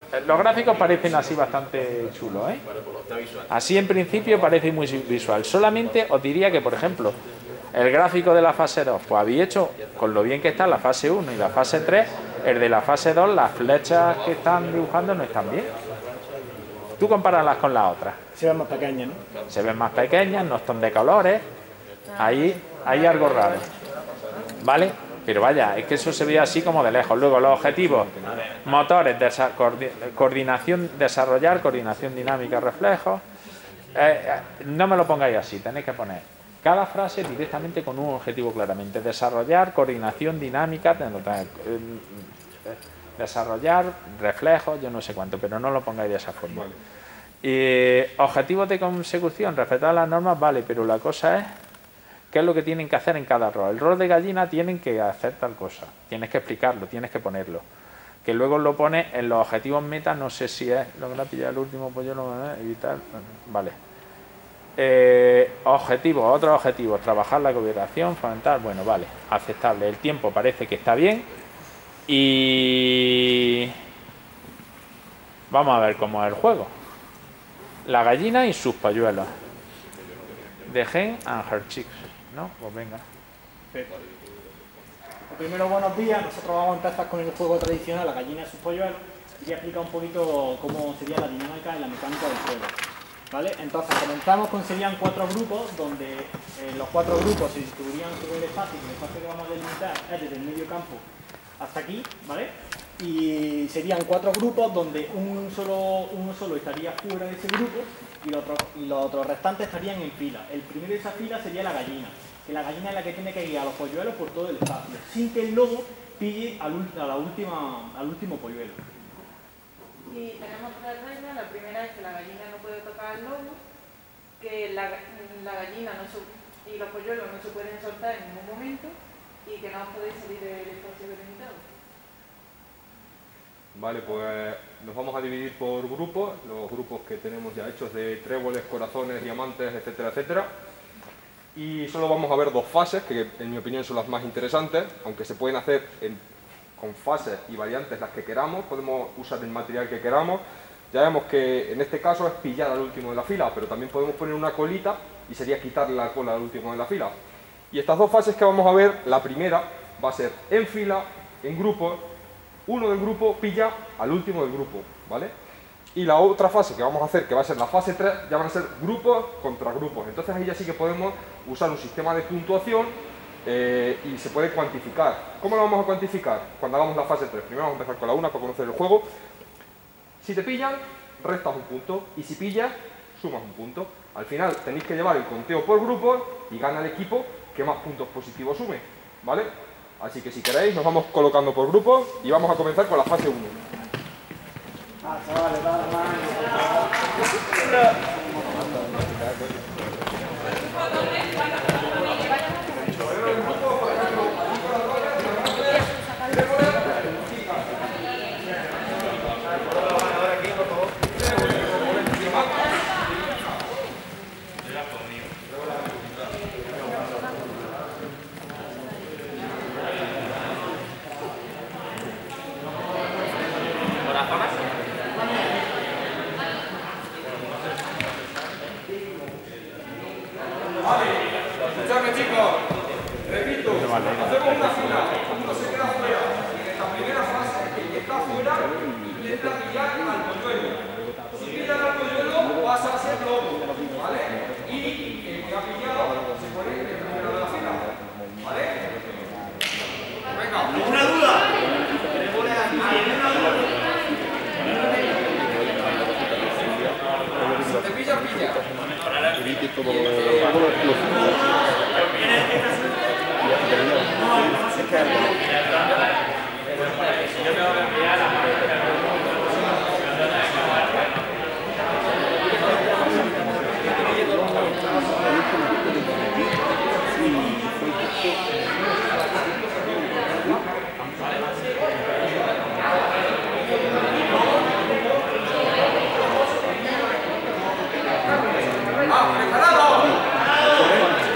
Los gráficos parecen así bastante chulos, ¿eh? Así en principio parece muy visual. Solamente os diría que, por ejemplo, el gráfico de la fase 2, pues habéis hecho, con lo bien que está la fase 1 y la fase 3, el de la fase 2, las flechas que están dibujando no están bien. Tú compáralas con las otras. Se ven más pequeñas, ¿no? Se ven más pequeñas, no están de colores. Ahí hay algo raro, ¿vale? Pero vaya, es que eso se ve así como de lejos. Luego los objetivos, motores, coordinación, desarrollar, coordinación dinámica, reflejos. No me lo pongáis así, tenéis que poner cada frase directamente con un objetivo claramente. Desarrollar, coordinación dinámica, desarrollar, reflejos, yo no sé cuánto, pero no lo pongáis de esa forma. Objetivos de consecución, respetar las normas, vale, pero la cosa es qué es lo que tienen que hacer en cada rol. El rol de gallina tienen que hacer tal cosa, tienes que explicarlo, tienes que ponerlo. Que luego lo pones en los objetivos meta, no sé si es lo que le ha pillado el último polluelo, evitar, vale. Objetivos, otros objetivos, trabajar la cooperación, fomentar, bueno, vale, aceptable. El tiempo parece que está bien y vamos a ver cómo es el juego. La gallina y sus polluelos. The hen and her chicks, ¿no? Pues venga. Primero, buenos días. Nosotros vamos a empezar con el juego tradicional, la gallina y sus polluelos. Y voy a explicar un poquito cómo sería la dinámica y la mecánica del juego. ¿Vale? Entonces comenzamos con, serían 4 grupos, donde los 4 grupos se distribuirían sobre el espacio, que el espacio que vamos a delimitar es desde el medio campo hasta aquí, ¿vale? Y serían 4 grupos donde uno solo estaría fuera de ese grupo y los otros restantes estarían en fila. El primero de esa fila sería la gallina, que la gallina es la que tiene que guiar a los polluelos por todo el espacio, sin que el lobo pille al último polluelo. Y tenemos 3 reglas. La primera es que la gallina no puede tocar al lobo, que la gallina y los polluelos no se pueden soltar en ningún momento y que no os podéis salir del espacio delimitado. Vale, pues nos vamos a dividir por grupos, los grupos que tenemos ya hechos de tréboles, corazones, diamantes, etcétera, etcétera. Y solo vamos a ver 2 fases, que en mi opinión son las más interesantes, aunque se pueden hacer con fases y variantes las que queramos, podemos usar el material que queramos. Ya vemos que en este caso es pillar al último de la fila, pero también podemos poner una colita y sería quitarle la cola al último de la fila. Y estas 2 fases que vamos a ver, la primera va a ser en fila, en grupo, uno del grupo pilla al último del grupo, ¿vale? Y la otra fase que vamos a hacer, que va a ser la fase 3, ya van a ser grupos contra grupos. Entonces ahí ya sí que podemos usar un sistema de puntuación y se puede cuantificar. ¿Cómo lo vamos a cuantificar? Cuando hagamos la fase 3. Primero vamos a empezar con la 1 para conocer el juego. Si te pillan, restas un punto, y si pillas, sumas un punto. Al final tenéis que llevar el conteo por grupo y gana el equipo que más puntos positivos sume, ¿vale? Así que si queréis nos vamos colocando por grupos y vamos a comenzar con la fase 1. Escuchadme chicos, repito, hacemos una fila, uno se queda fuera, en esta primera fase, el que está fuera intenta pillar al polluelo. Si pillan al polluelo pasa a ser lobo, ¿vale? Y el que ha pillado se pone en el primero de la fila, ¿vale? Venga, ¿alguna duda? Si te pilla, pilla. ¡Preparado!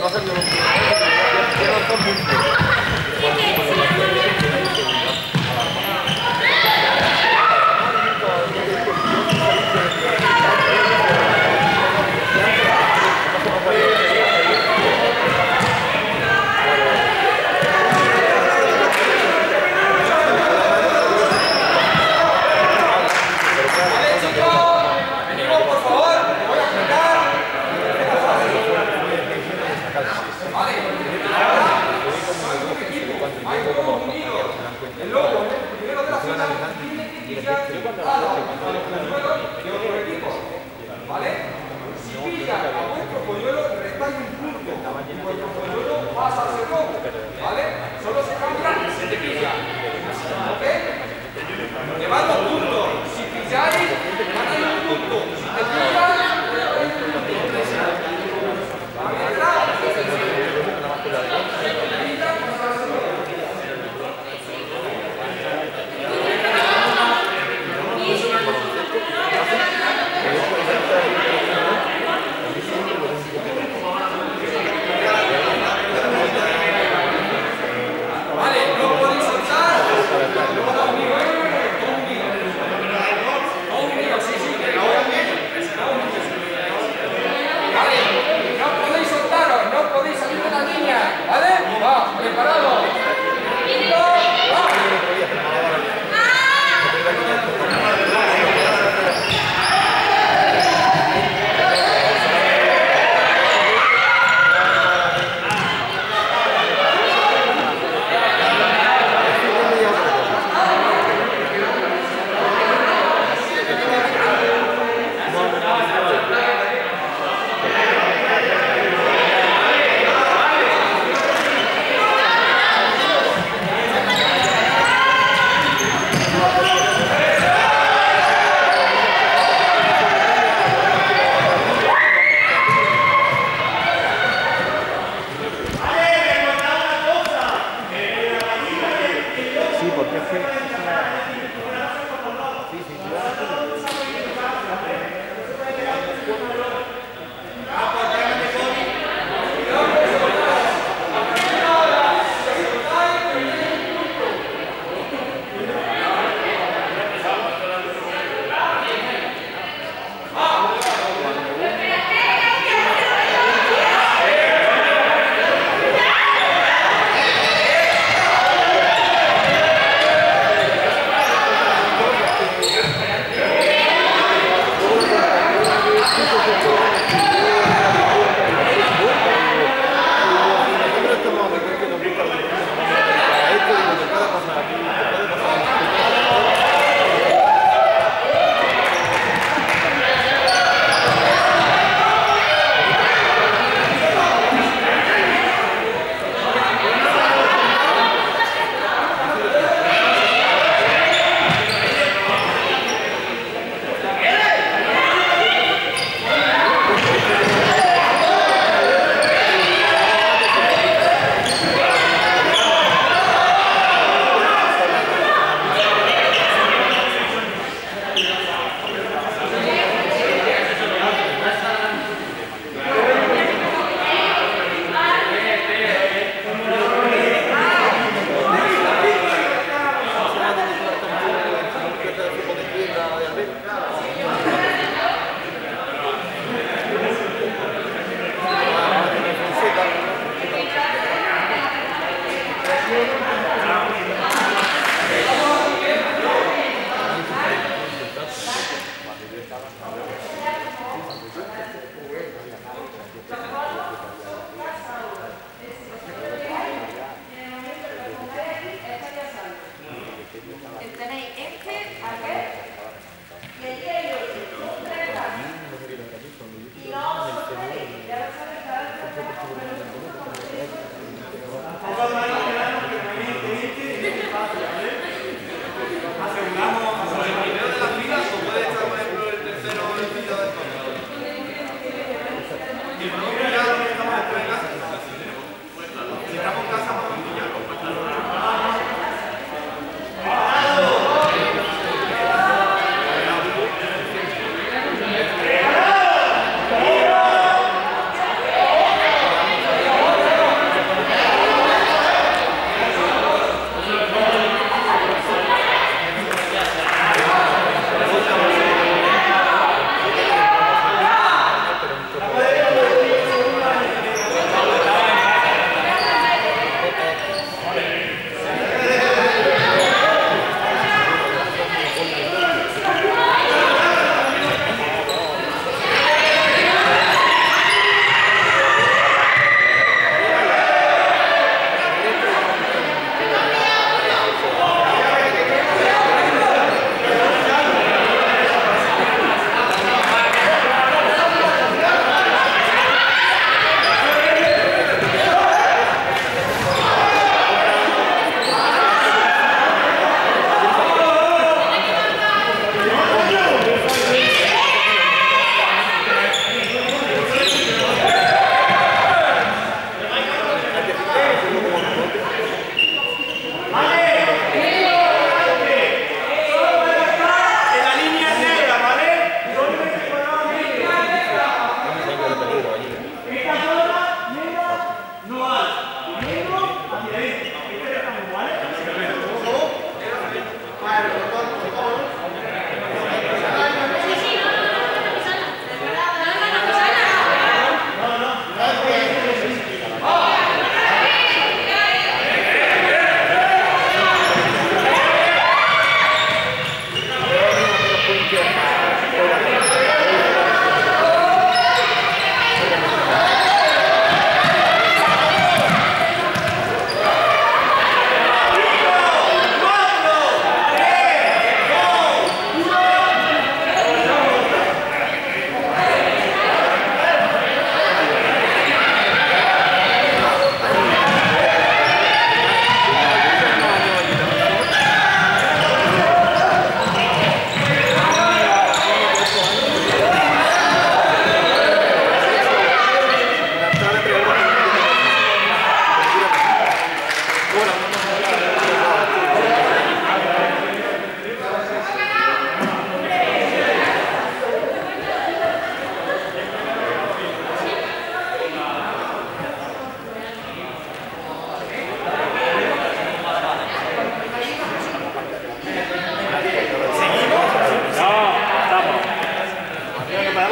hacer yo lo Vale,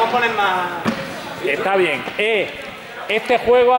ponen más... Está bien. Este juego